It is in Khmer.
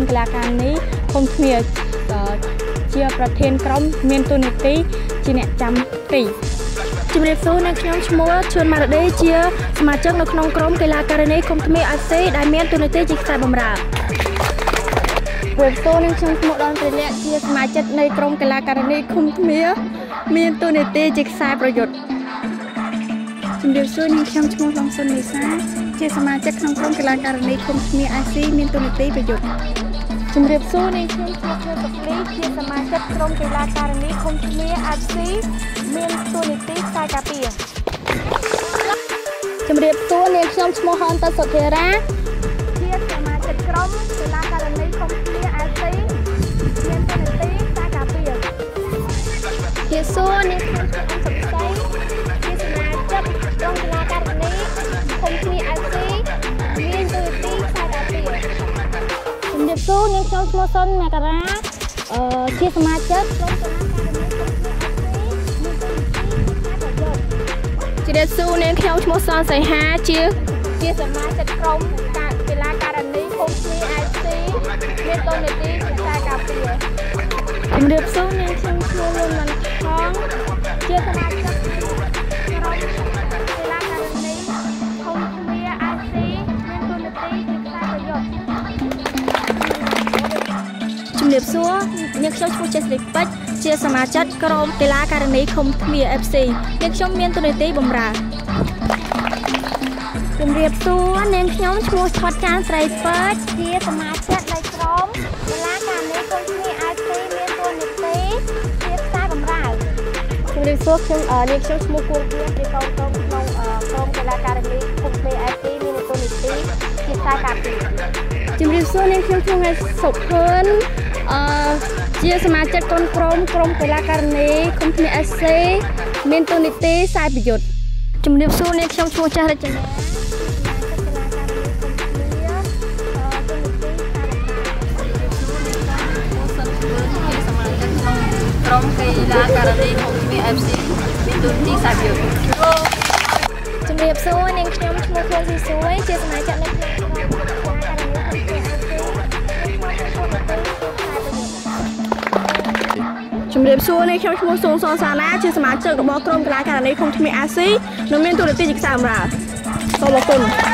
កីឡាការនេះគុំគ្នាជាប្រធានក្រុមមានតួនាទីជាអ្នកចាំទីជំរាបសួរអ្នកខ្ញុំឈ្មោះឈឿនម៉ារ៉ាឌីជាសមាជិកនៅក្នុងក្រុមកីឡាការិនីគុំគ្នា FC ដែលមានតួនាទីជាខ្សែបម្រើជំរាបសួរអ្នកខ្ញុំឈ្មោះដនព្រះលក្ខជាសមាជិកនៃក្រុមកីឡាការិនីគុំគ្នាមានតួនាទីជាខ្សែប្រយុទ្ធជំរាបសួរអ្នកខ្ញុំឈ្មោះឡុងសុននេសាជាសមាជិកក្នុងក្រុមកីឡាការិនីគុំគ្នា FC មានតួនាទីប្រយុទ្ធជំរាបសួរអ្នកខ្ញុំឈ្មោះសុភីជាសមាជិកក្រុមកីឡាការិនីគុំគ្នា FC មានតួនាទីខ្សែការពារជំរាបសួរអ្នកខ្ញុំឈ្មោះហនតសុធារាជាសមាជិកក្រុមកីឡាការិនីគុំគ្នា FC មានតួនាទីខ្សែការពារជាសួរអ្នកខ្ញុំឈ្មោះសុភីជាសមាជិកក្រុមកីឡាការិនីគុំគ្នា FC មានតួនាទីខ្សែការពារជំរាបសួរអ្នកខ្ញុំឈ្មោះសុនមករាជាសមាជិកក្រុមកីឡាការិនីជំរាបសួរអ្នកខ្ញុំឈ្មោះសនសីហាជាសមាជិកក្រុមកីឡាការិនីគុំគ្នា FC មានតួនាទីខ្សែការពារជំរាបសួរអ្នកខ្ញុំឈ្មោះលុនម៉ាន់ថងជាសមាជិកក្រុមកីឡាការិនីគុំគ្នា FC មានតួនាទីជាខ្សែប្រយុទ្ធជំរាបសួរអ្នកខ្ញុំឈ្មោះចេស្រីពេជ្រជាសមាជិកក្រុមកីឡាការិនីគុំគ្នា FC អ្នកខ្ញុំមានតួនាទីបម្រើជំរាបសួរអ្នកខ្ញុំឈ្មោះឆាត់ចានស្រីពេជ្រជាសមាជិកនៃក្រុមកីឡាការិនីគុំគ្នា FC មានតួនាទីជាខ្សែបម្រើជំរាបសួរអ្នកខ្ញុំឈ្មោះគួរគៀនជាកូនក្រុមក្នុងក្រុមកីឡាការិនីគុំគ្នា FC មានតួនាទីជាខ្សែការពារជំរាបសួរអ្នកខ្ញុំឈ្មោះសុភឿនជាសមាជិកក្រុមកីឡាការិនីគុំគ្នា FC មានតួនាទីខ្សែប្រយុទ្ធជំរាបសួរអ្នកខ្ញុំឈ្មោះចាស់រចនាក្រុមកីឡាការិនីគុំគ្នា FC មានតួនាទីខ្សែប្រយុទ្ធជំរាបសួរអ្នកខ្ញុំឈ្មោះខួនស៊ីសួយជាសមាជិកនៅក្នុងក្រុមកីឡាការិនីគុំគ្នា ជំរាបសួរអ្នកខ្ញុំឈ្មោះស៊ូនសនសាណាជាសមាជិករបស់ក្រុមកីឡាការិនីគុំគ្នា FC និងមានតួនាទីជាខ្សែបម្រើសូមអរគុណ